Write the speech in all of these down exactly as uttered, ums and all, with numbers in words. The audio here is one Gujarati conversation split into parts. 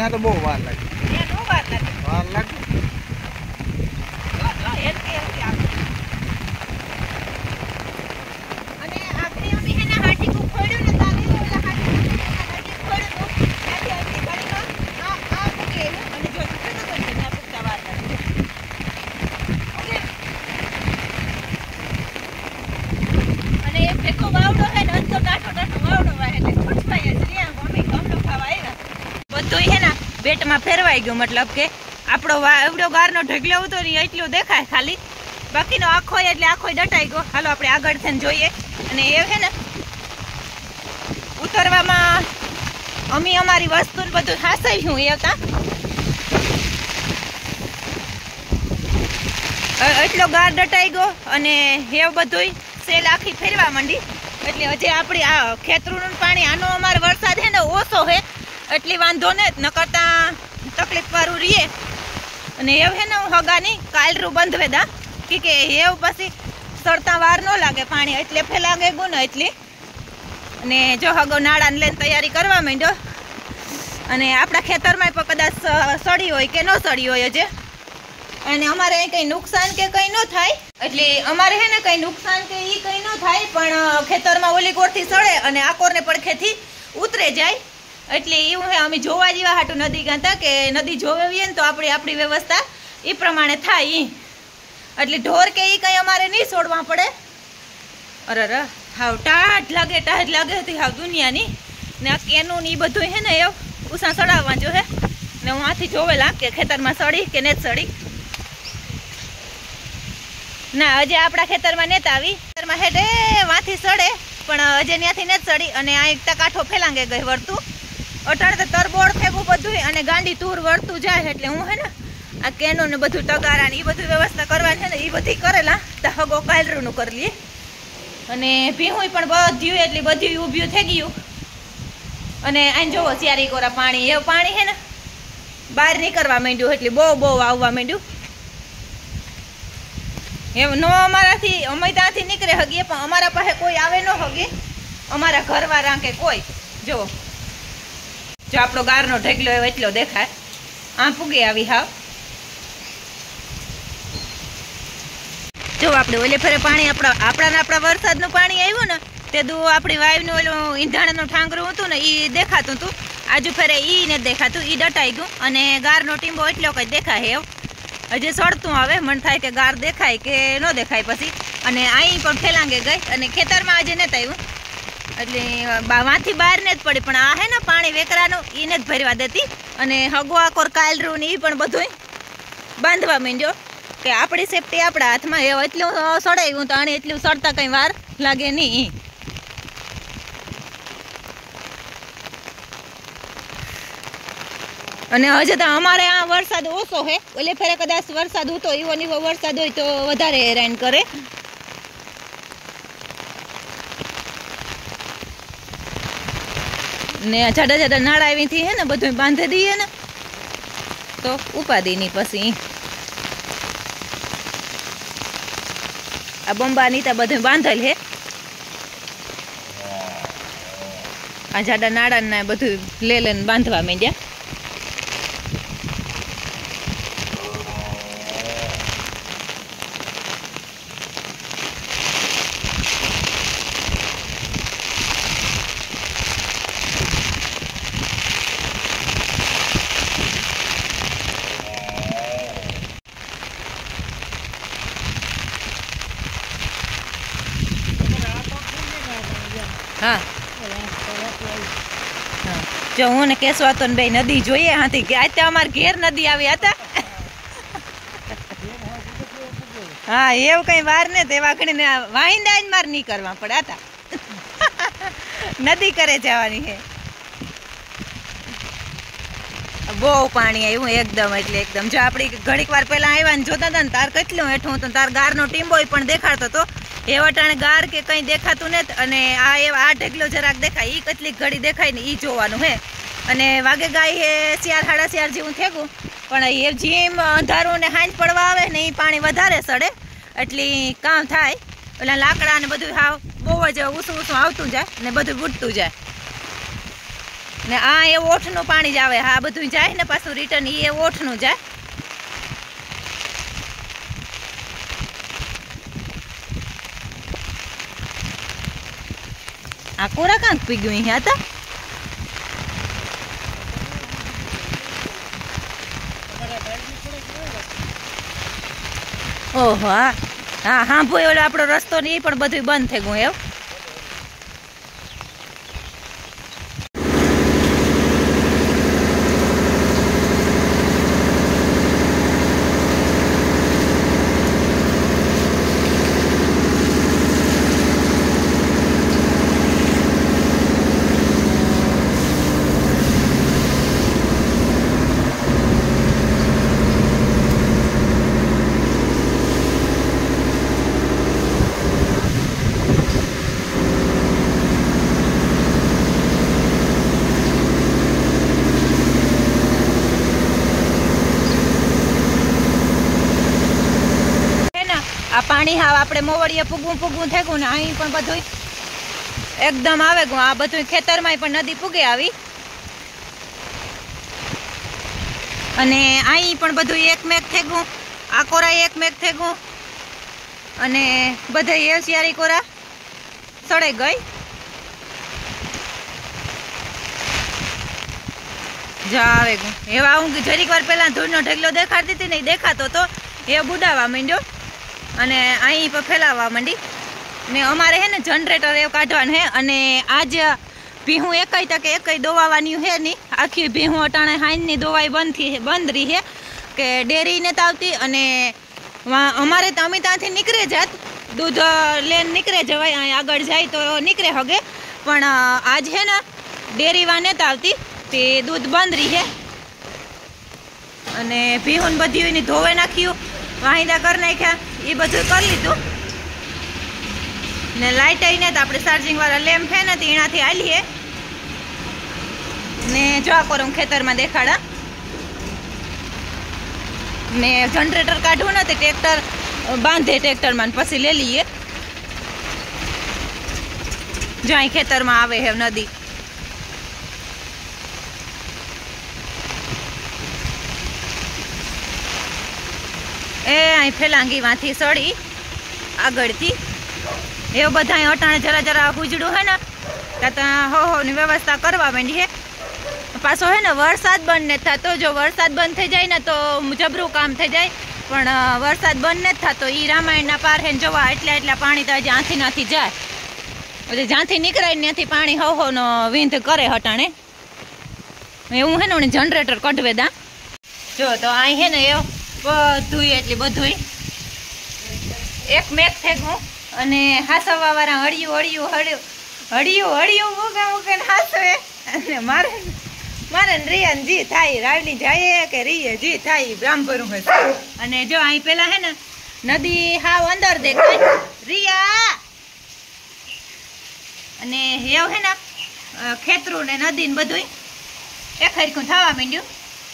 અહીંયા તો બહુ વાર લાગે. અહીંયા નો વાર લાગે. વાર લાગે. અને આપણે અમે હેને હાટી કો ખોડ્યું ને તારે ઓલા હાટી હાટી ખોડ્યું તો ત્યાંથી આવી ગાડીમાં આ આ મૂકે અને જો કેટલો કરી ના પૂછતા વાર લાગે. ઓકે. અને એ ફેકો વાવડો હે ને તો ટાટો ટાટો વાવડો વાહે એટલે ખોટવાય જ રહ્યા મમ્મી ગમલો ખાવા આવ્યા બધું હે ને બેટમાં ફેરવાઈ ગયું મતલબ કે આપણો એવડો ગારનો ઢગલો હતો ને એટલું દેખાય ખાલી બાકીનો આખો એટલે આખો દટાઈ ગયો. હાલો આપણે આગળ થઈને જોઈએ. અને એ છે ને ઉતરવામાં અમે અમારી વસ્તુ ને બધું હાસાવ્યું એવતા એટલો ગાર દટાઈ ગયો અને એ બધું સેલ આખી ફેરવા માંડી એટલે હજી આપણી આ ખેતરોનું પાણી આનો અમારો વરસાદ છે ને ઓછો છે એટલી વાંધો ને ન કરતા તકલીફ વાળું રહીએ. અને એવું છે ને હું હગાની કાલરું બંધ વેદા કે કે એવું પછી સડતા વાર ન લાગે પાણી એટલે ફેલાગે ગુનો એટલી. અને જો હગો નાળાને લઈને તૈયારી કરવા માંડ્યો અને આપણા ખેતરમાં પણ કદાચ સડી હોય કે ન સડી હોય હજે. અને અમારે અહીં કંઈ નુકસાન કે કંઈ ન થાય એટલે અમારે છે ને કંઈ નુકસાન કે એ કંઈ ન થાય પણ ખેતરમાં ઓલી કોરથી સડે અને આ કોરને પડખેથી ઉતરે જાય એટલે એવું હે અમે જોવા જેવા હાટું નદી ગાતા કે નદી જોવીએ ને તો આપણે આપણી વ્યવસ્થા એ પ્રમાણે થાય એટલે ઢોર કે એ કંઈ અમારે નહીં છોડવા પડે. અરે ર હાવ ટાઢ લાગે ટાઢ લાગે હતી હાવ દુનિયાની ને આ કેનું ને એ બધું હે ને એવું ઉષા સડાવવા જો હે ને હું આથી જોવેલા કે ખેતરમાં સડી કે ને જ સડી ના હજે આપણા ખેતરમાં નેતા આવી ખેતરમાં હેઠે વાંથી સડે પણ હજે ત્યાંથી ને જ સડી અને આ એક કાંઠો ફેલાંગે ગઈ વળતું અટાણે તો તરબોળ ફેંકવું બધું અને ગાંડી તૂર વળતું જાય એટલે હું હે ને આ કેનો ને બધું ટગારા ને એ બધું વ્યવસ્થા કરવાની છે ને એ બધી કરેલા તો હગો કાલરૂનું કરી લઈએ. અને ભીહું પણ બધું એટલી બધું ઊભ્યું થઈ ગયું અને આને જોવો ચારી કોરા પાણી એવું પાણી છે ને બહાર નીકળવા માંડ્યું એટલે બહુ બહુ આવવા માંડ્યું. એમ નો અમારાથી અમે ત્યાંથી નીકળે હગીએ પણ અમારા પાસે કોઈ આવે ન હગે અમારા ઘરવાળા કે કોઈ જો જો આપણો ગારનો ઢગલો એવો એટલો દેખાય આ પૂગે આવી હાવ જો આપણે ઓલે ફેરે પાણી આપણા આપણા આપણા વરસાદનું પાણી આવ્યું ને તે દુ આપણી વાયુનું ઓલું ઈંધાણનું ઠાંગરું હતું ને એ દેખાતું હતું આજુ ફેરે ઈ ને દેખાતું એ દટાઈ ગયું અને ગારનો ટીંબો એટલો કંઈ દેખાય એવું હજી સડતું આવે મન થાય કે ગાર દેખાય કે ન દેખાય પછી અને અહીં પણ ફેલાંગે ગઈ અને ખેતરમાં આજે નથી આવ્યું એટલે વાંથી બહાર ને જ પડી પણ આ હે ને પાણી વેકરાનું એને જ ભરવા દેતી અને હગો આકોર કાલરું ને એ પણ બધું બાંધવા માંડ્યો કે આપણી સેફટી આપણા હાથમાં એવું એટલું સડાવ્યું તો આને એટલું સડતા કંઈ વાર લાગે નહીં. અને હજે તો અમારે આ વરસાદ ઓછો છે એટલે ફેરે કદાચ વરસાદ હતો એવો ને એવો વરસાદ હોય તો વધારે હેરાન કરે. ને જાડા જાડા નાળા આવીથી હે ને બધું બાંધી દઈએ ને તો ઉપાદી નહીં પછી આ બંબા નીતા બધું બાંધેલ હે આ જાડા નાળા ને બધું લે લઈને બાંધવા માંડ્યા. હા જો હું ને કેસવા તો ભાઈ નદી જોઈએ હાથી કે આજે અમારે ઘેર નદી આવી હતા હા એવું કઈ વાર ને તે વાઘડીને વાહિંદા જ માર નહીં કરવા પડે હતા નદી કરે જવાની છે. બહુ પાણી આવ્યું એકદમ એટલે એકદમ જો આપણી ઘડીક વાર પહેલા આવ્યા ને જોતા હતા ને તાર કેટલું હેઠું હતું તાર ગારનો ટીંબોય પણ દેખાડતો હતો એ વટાણે ગાર કે કંઈ દેખાતું નથી અને આ એવા આ ઢગલો જરાક દેખાય એ કેટલીક ઘડી દેખાય ને એ જોવાનું હે. અને વાગે ગાય હે ચાર સાડા ચાર જેવું થેગું પણ એ જેમ અંધારું ને હાંજ પડવા આવે ને એ પાણી વધારે સડે એટલી કામ થાય પેલા લાકડા ને બધું હાવ બહુ જ ઊંચું ઊંચું આવતું જાય ને બધું બૂટતું જાય ને આ એ ઓઠનું પાણી જ આવે. હા બધું જાય ને પાછું રિટર્ન એ ઓઠનું જાય. આ કોરા કાંક પી ગયું અહીંયા હતા. ઓહો હા હા હા ભાઈ ઓલો આપણો રસ્તો ને એ પણ બધું બંધ થઈ ગયું એવું. આ પાણી હાવ આપણે મોવડીએ પૂગવું પૂગવું થઈ ગયું ને અહીં પણ બધું એકદમ આવે ગયું. આ બધું ખેતરમાં પણ નદી પૂગે આવી અને અહીં પણ બધું એક મેઘ થઈ ગયું. આ કોરા એક મેઘ થઈ ગયું અને બધા એશિયારી કોરા સળે ગઈ. જા આવે ગયું એવા હું જરીક વાર પહેલા ધૂળનો ઢગલો દેખાડતી હતી નહીં દેખાતો તો એ બુડાવા માંડ્યો અને અહીં પર ફેલાવવા માંડી. ને અમારે હે ને જનરેટર એવું કાઢવાનું હે અને આજ ભીહું એકઈ ટકે એકઈ દોવાવાની હે નહીં. આખી ભીહું અટાણે હાઈનની દોવાઈ બંધ થી બંધ રહી હે કે ડેરી ને આવતી અને અમારે તો અમે ત્યાંથી નીકળે જાત દૂધ લેન નીકળે જવાય અહીં આગળ જાય તો નીકળે હગે પણ આજ હે ને ડેરી વા નેતા આવતી તે દૂધ બંધ રહી હે અને ભીહું બધી એની ધોવે નાખ્યું વાહિંદા કરી નાખ્યા એ બધું કરી લીધું ને લાઇટ આવીને તો આપણે ચાર્જિંગ વાળા લેમ્પ હે ને એનાથી આલીએ ને જો આ કોરમ ખેતરમાં દેખાડા ને જનરેટર કાઢવું નથી ટ્રેક્ટર બાંધે ટ્રેક્ટરમાં પછી લઈ લઈએ. જો અહીં ખેતરમાં આવે હે નદી એ અહીં ફેલાંગીમાંથી સડી આગળથી એવું બધા અટાણે જરા જરા ઉજળું હે ને ત્યાં હો હો ની વ્યવસ્થા કરવા માંડી હે. પાછો હે ને વરસાદ બંધ નથી થતો. જો વરસાદ બંધ થઈ જાય ને તો જબરું કામ થઈ જાય પણ વરસાદ બંધ નથી થતો. એ રામાયણના પાર હે ને જવા એટલા એટલા પાણી તો જ્યાંથી નથી જાય એટલે જ્યાંથી નીકળાય ત્યાંથી પાણી હો હો નો વિંધ કરે હટાણે એવું હે ને જનરેટર કઢવે દા. જો તો અહીં હે ને એવું બધું એટલે બધું એક મેઘ થઈ ગયું અને હાસવા વાળા હળિયું હળિયું હળિયું હળિયું હળિયું મૂકે મૂકે ને હાસવે અને મારે મારે રિયાન જી થાય રાવલી જાય કે રીએ જી થાય બ્રાહ્મણ હોય. અને જો અહીં પેલા હે ને નદી હાવ અંદર દેખાય રિયા અને એવું હે ને ખેતરું ને નદી ને બધું એક હરખું થવા માંડ્યું.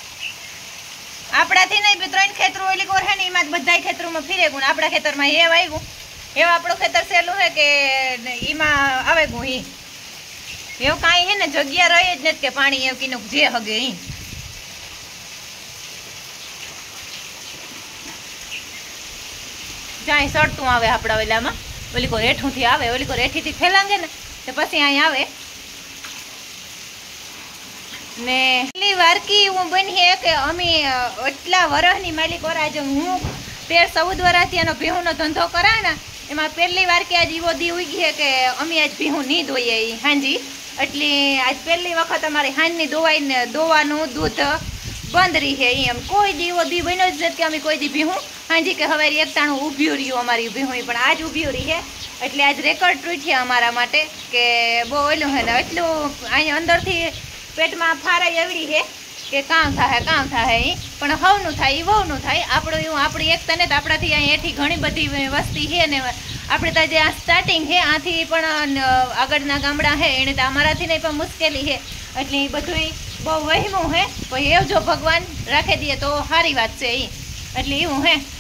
આપણાથી નહીં ત્રણ ખેતરું ઓલી કોર હે ને એમાં બધા ખેતરોમાં ફીરે ગયું. આપણા ખેતરમાં એ આવ્યું એવું આપણું ખેતર સહેલું હે કે એમાં આવે ગયું એ એવું કાંઈ હે ને જગ્યા રહી જ નથી કે પાણી એવું કીનું જે હગે એ જ્યાં સડતું આવે આપણા ઓલામાં ઓલી કોર હેઠુંથી આવે ઓલી કોર હેઠીથી ફેલાંગે ને તો પછી અહીં આવે ને એટલી વારકી હું બની હે કે અમે એટલા વરસની માલિક વરા જો હું તેર ચૌદ વર્ષથી એનો ભીહુંનો ધંધો કરાય ને એમાં પહેલી વાર કે આજ એવો દી ઉગી છે કે અમે આજ ભીહું નહીં ધોઈએ હાંજી એટલે આજ પહેલી વખત અમારી હાંજની દોવાઈને દોવાનું દૂધ બંધ રહી છે. એમ કોઈ દી એવો દી બન્યો જ નથી કે અમે કોઈ દી ભીહું હાંજી કે હવે એકતાણું ઊભ્યું રહ્યું અમારી ભીહું પણ આજ ઊભ્યું રહી છે એટલે આજ રેકોર્ડ તૂટ્યા અમારા માટે કે બહુ ઓલું હે ને એટલું અહીંયા અંદરથી પેટમાં ફારાઈ એવડી છે કે કામ થાય કામ થાય એ પણ હવનું થાય એ વહુનું થાય. આપણું એવું આપણી એકતા ને તો આપણાથી અહીં એઠી ઘણી બધી વસ્તી છે ને આપણે તો જે આ સ્ટાર્ટિંગ છે આથી પણ આગળના ગામડા છે એને તો અમારાથી નહીં પણ મુશ્કેલી છે એટલે એ બધું બહુ વહેમું છે પણ એવું જો ભગવાન રાખી દઈએ તો સારી વાત છે એ એટલે એવું હે.